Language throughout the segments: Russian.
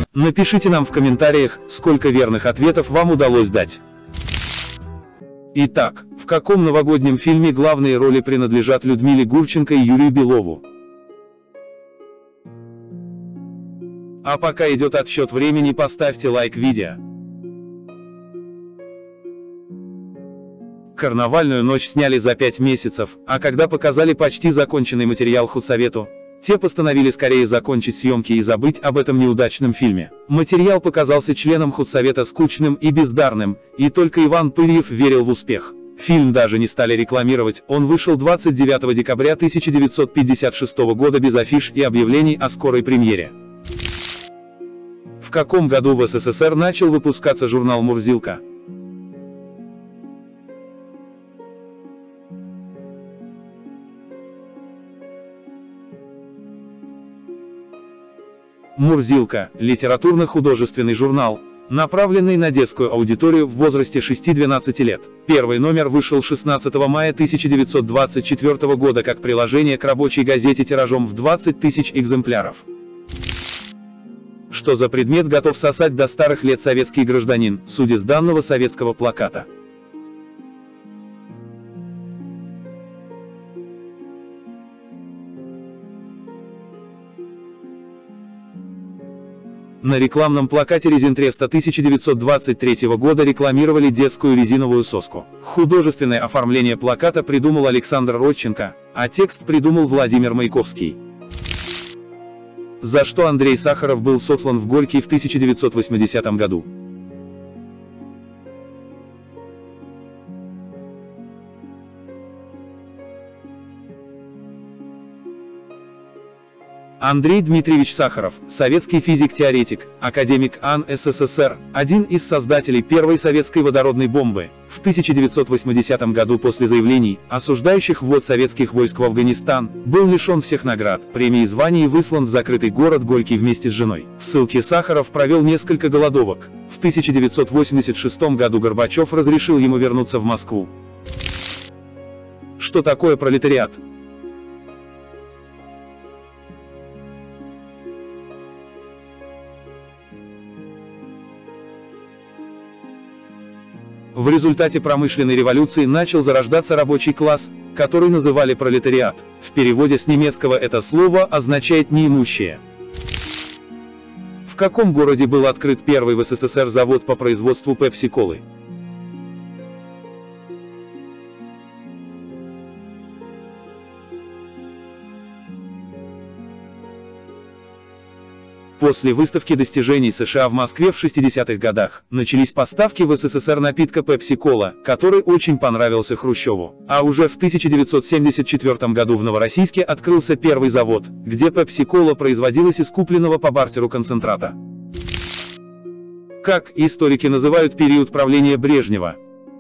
Напишите нам в комментариях, сколько верных ответов вам удалось дать. Итак, в каком новогоднем фильме главные роли принадлежат Людмиле Гурченко и Юрию Белову? А пока идет отсчет времени, поставьте лайк видео. Карнавальную ночь сняли за 5 месяцев, а когда показали почти законченный материал худсовету, те постановили скорее закончить съемки и забыть об этом неудачном фильме. Материал показался членам худсовета скучным и бездарным, и только Иван Пырьев верил в успех. Фильм даже не стали рекламировать, он вышел 29 декабря 1956 года без афиш и объявлений о скорой премьере. В каком году в СССР начал выпускаться журнал «Мурзилка»? «Мурзилка» – литературно-художественный журнал, направленный на детскую аудиторию в возрасте 6-12 лет. Первый номер вышел 16 мая 1924 года как приложение к рабочей газете тиражом в 20 тысяч экземпляров. Что за предмет готов сосать до старых лет советский гражданин, судя с данного советского плаката? На рекламном плакате Резинтреста 1923 года рекламировали детскую резиновую соску. Художественное оформление плаката придумал Александр Родченко, а текст придумал Владимир Маяковский. За что Андрей Сахаров был сослан в Горький в 1980 году? Андрей Дмитриевич Сахаров, советский физик-теоретик, академик АН СССР, один из создателей первой советской водородной бомбы, в 1980 году после заявлений, осуждающих ввод советских войск в Афганистан, был лишен всех наград, премий и званий и выслан в закрытый город Горький вместе с женой. В ссылке Сахаров провел несколько голодовок. В 1986 году Горбачев разрешил ему вернуться в Москву. Что такое пролетариат? В результате промышленной революции начал зарождаться рабочий класс, который называли пролетариат. В переводе с немецкого это слово означает «неимущие». В каком городе был открыт первый в СССР завод по производству пепси-колы? После выставки достижений США в Москве в 60-х годах, начались поставки в СССР напитка Пепси-Кола, который очень понравился Хрущеву. А уже в 1974 году в Новороссийске открылся первый завод, где Пепси-Кола производилась из купленного по бартеру концентрата. Как историки называют период правления Брежнева?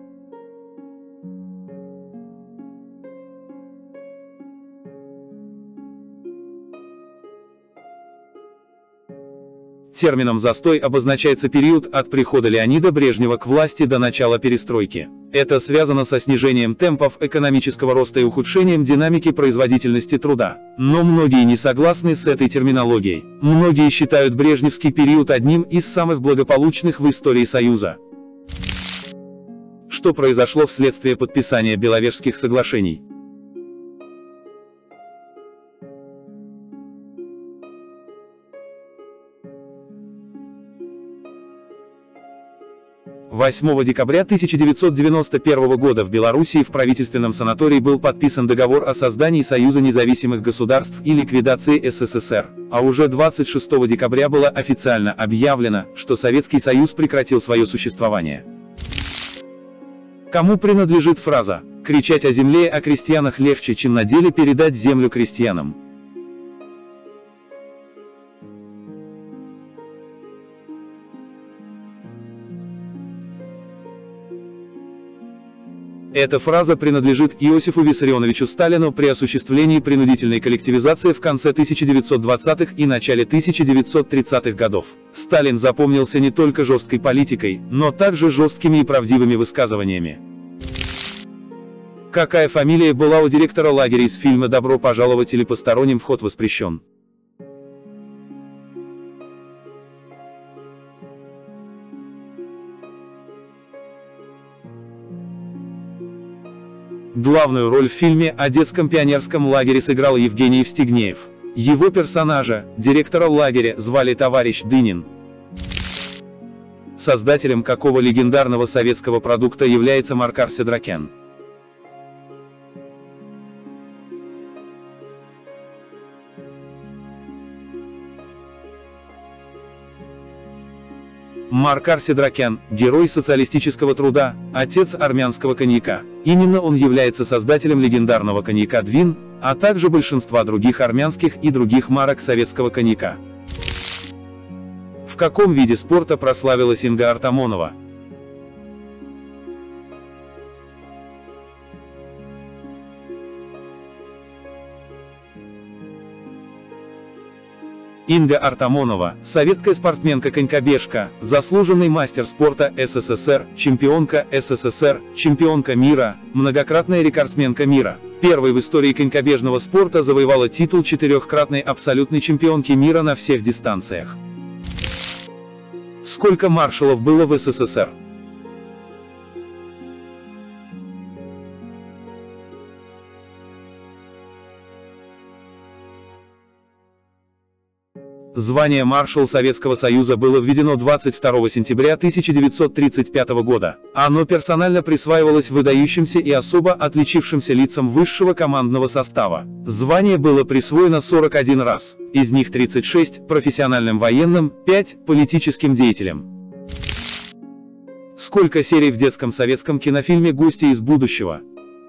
Термином «застой» обозначается период от прихода Леонида Брежнева к власти до начала перестройки. Это связано со снижением темпов экономического роста и ухудшением динамики производительности труда. Но многие не согласны с этой терминологией. Многие считают брежневский период одним из самых благополучных в истории Союза. Что произошло вследствие подписания Беловежских соглашений? – 8 декабря 1991 года в Белоруссии в правительственном санатории был подписан договор о создании Союза независимых государств и ликвидации СССР, а уже 26 декабря было официально объявлено, что Советский Союз прекратил свое существование. Кому принадлежит фраза «кричать о земле и о крестьянах легче, чем на деле передать землю крестьянам»? Эта фраза принадлежит Иосифу Виссарионовичу Сталину при осуществлении принудительной коллективизации в конце 1920-х и начале 1930-х годов. Сталин запомнился не только жесткой политикой, но также жесткими и правдивыми высказываниями. Какая фамилия была у директора лагеря из фильма «Добро пожаловать» или «Посторонним вход воспрещен»? Главную роль в фильме о детском пионерском лагере сыграл Евгений Евстигнеев. Его персонажа, директора лагеря, звали товарищ Дынин. Создателем какого легендарного советского продукта является Маркар Седракян? Маркар Седракян – герой социалистического труда, отец армянского коньяка. Именно он является создателем легендарного коньяка Двин, а также большинства других армянских и других марок советского коньяка. В каком виде спорта прославилась Инга Артамонова? Инга Артамонова – советская спортсменка-конькобежка, заслуженный мастер спорта СССР, чемпионка СССР, чемпионка мира, многократная рекордсменка мира. Первой в истории конькобежного спорта завоевала титул четырехкратной абсолютной чемпионки мира на всех дистанциях. Сколько маршалов было в СССР? Звание маршал Советского Союза было введено 22 сентября 1935 года. Оно персонально присваивалось выдающимся и особо отличившимся лицам высшего командного состава. Звание было присвоено 41 раз, из них 36 – профессиональным военным, 5 – политическим деятелям. Сколько серий в детском советском кинофильме «Гости из будущего»?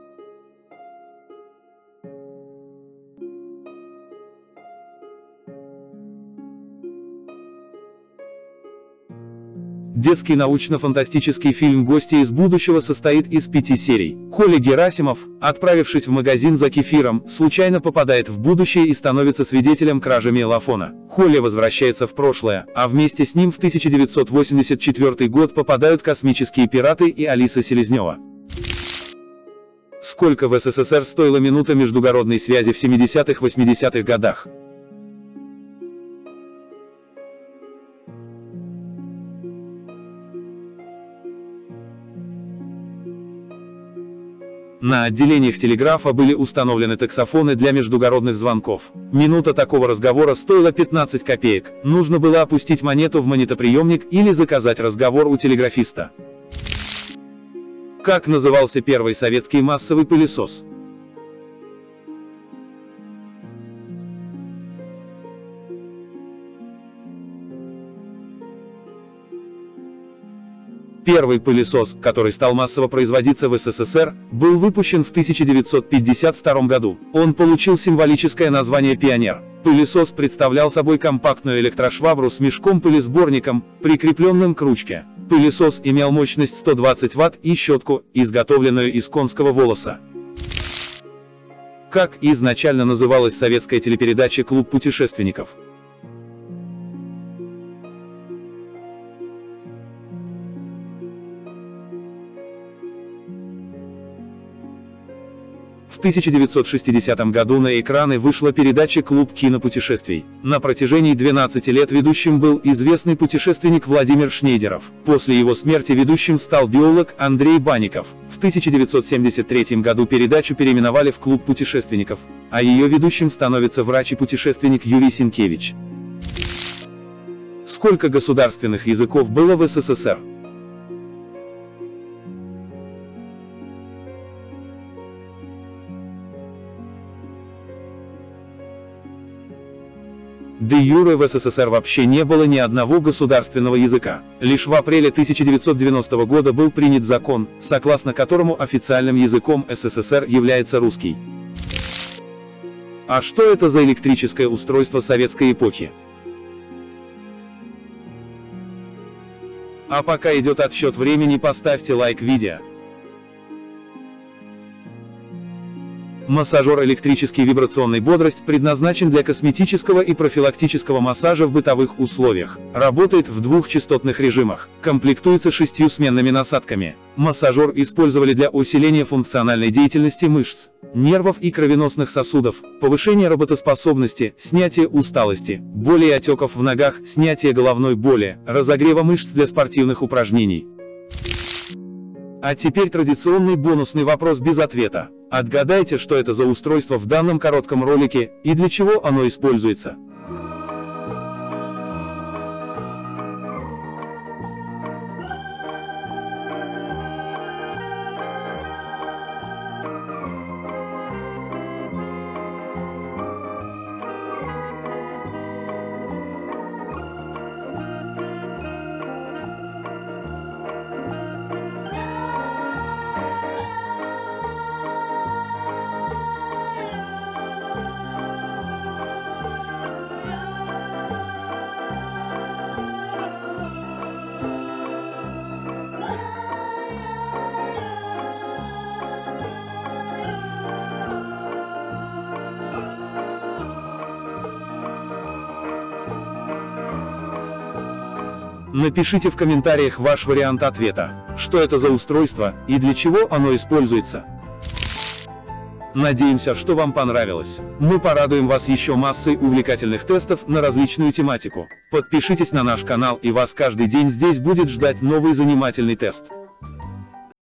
Детский научно-фантастический фильм «Гости из будущего» состоит из 5 серий. Коля Герасимов, отправившись в магазин за кефиром, случайно попадает в будущее и становится свидетелем кражи мелофона. Коля возвращается в прошлое, а вместе с ним в 1984 год попадают космические пираты и Алиса Селезнева. Сколько в СССР стоила минута междугородной связи в 70-80-х годах? На отделениях телеграфа были установлены таксофоны для междугородных звонков. Минута такого разговора стоила 15 копеек, нужно было опустить монету в монетоприемник или заказать разговор у телеграфиста. Как назывался первый советский массовый пылесос? Первый пылесос, который стал массово производиться в СССР, был выпущен в 1952 году. Он получил символическое название «Пионер». Пылесос представлял собой компактную электрошвабру с мешком-пылесборником, прикрепленным к ручке. Пылесос имел мощность 120 Вт и щетку, изготовленную из конского волоса. Как изначально называлась советская телепередача «Клуб путешественников»? В 1960 году на экраны вышла передача «Клуб кинопутешествий». На протяжении 12 лет ведущим был известный путешественник Владимир Шнейдеров. После его смерти ведущим стал биолог Андрей Банников. В 1973 году передачу переименовали в «Клуб путешественников», а ее ведущим становится врач и путешественник Юрий Сенкевич. Сколько государственных языков было в СССР? Де юре в СССР вообще не было ни одного государственного языка. Лишь в апреле 1990 года был принят закон, согласно которому официальным языком СССР является русский. А что это за электрическое устройство советской эпохи? А пока идет отсчет времени, поставьте лайк видео. Массажер электрический вибрационной бодрость предназначен для косметического и профилактического массажа в бытовых условиях. Работает в двух частотных режимах. Комплектуется 6 сменными насадками. Массажер использовали для усиления функциональной деятельности мышц, нервов и кровеносных сосудов, повышения работоспособности, снятия усталости, боли и отеков в ногах, снятия головной боли, разогрева мышц для спортивных упражнений. А теперь традиционный бонусный вопрос без ответа. Отгадайте, что это за устройство в данном коротком ролике, и для чего оно используется. Напишите в комментариях ваш вариант ответа, что это за устройство, и для чего оно используется. Надеемся, что вам понравилось. Мы порадуем вас еще массой увлекательных тестов на различную тематику. Подпишитесь на наш канал, и вас каждый день здесь будет ждать новый занимательный тест.